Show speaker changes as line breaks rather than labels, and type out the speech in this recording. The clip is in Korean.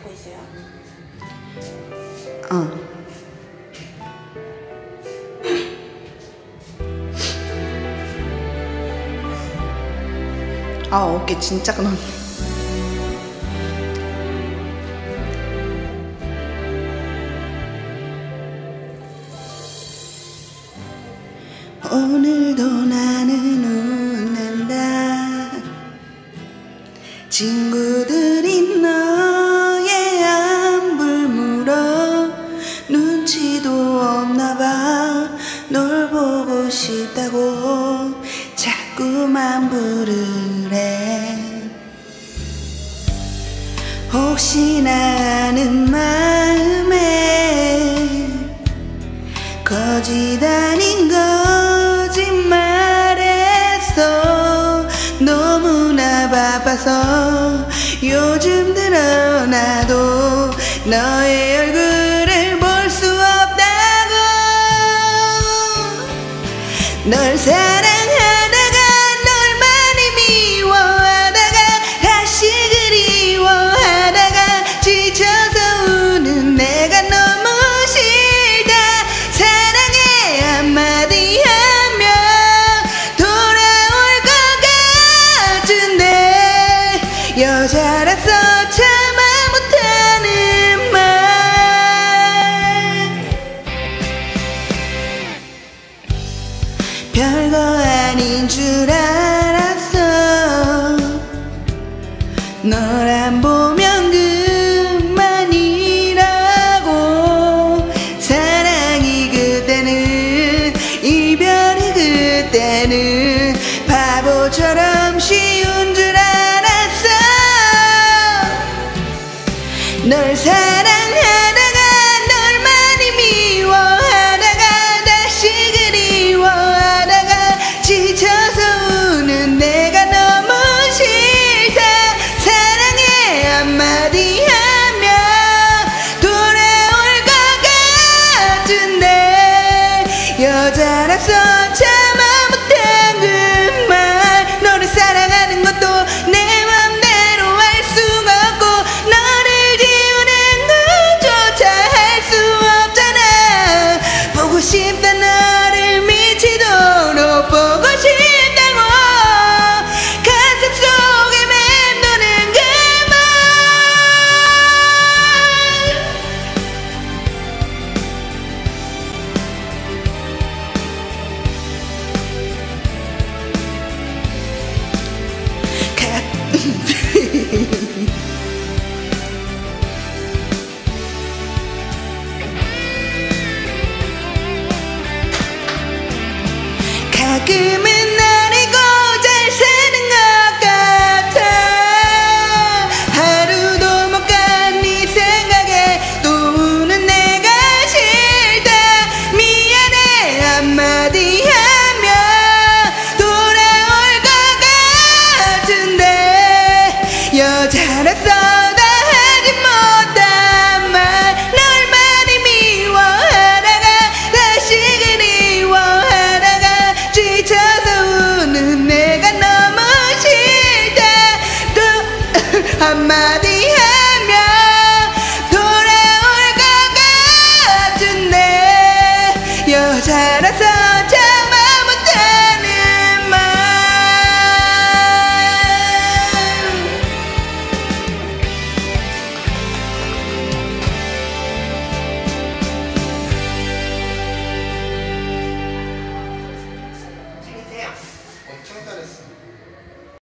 자고 있어요?
어깨 진짜 끊었네. 오늘도 나는 웃는다. 친구들이 너의 안부를 물어. 눈치도 없나봐. 널 보고 싶다고 자꾸만 부르래. 혹시나 하는 마음에 거짓 아닌 거짓말했어. 너무나 바빠서 요즘 들어 나도 너의 얼굴을 볼 수 없다고. 널 사랑하다가 널 많이 미워하다가 다시 그리워하다가 지쳐서 우는 내가 너무 싫다. 사랑해 한마디 하면 돌아올 것 같은데 여자라서 참아 못하는 말. 별거 아닌 줄 알았어. 널 안 보면 그만이라고. 사랑이 그때는 이별이 그때는 바보처럼 쉬운 줄 알았어. 널 사랑하다가 널 많이 미워하다가 다시 그리워하다가 지쳐서 우는 내가 너무 싫다. 사랑해 한마디 하면 돌아올 것 같은데 여자라서 참아 못한 그 말. 너를 사랑하는 것도 내 맘대로 할 수가 없고 너를 지우는 것조차 할 수 없잖아. 보고 싶다 너를 미치도록 보고 싶다고. 가슴 속에 맴도는 그 말. 가끔은 날 잊고 잘 사는 것 같아. 하루도 못 간 네 생각에 또 우는 내가 싫다. 미안해 한마디 하면 돌아올 것 같은데 여자라서 다 하지 못한 말. 널 많이 미워하다가 다시 그리워하다가 지쳐서 우는 내가 너무 싫다. 또 한마디 하면 돌아올 것 같은데 여자라서 참아 못하는 말.
엄청 잘했어.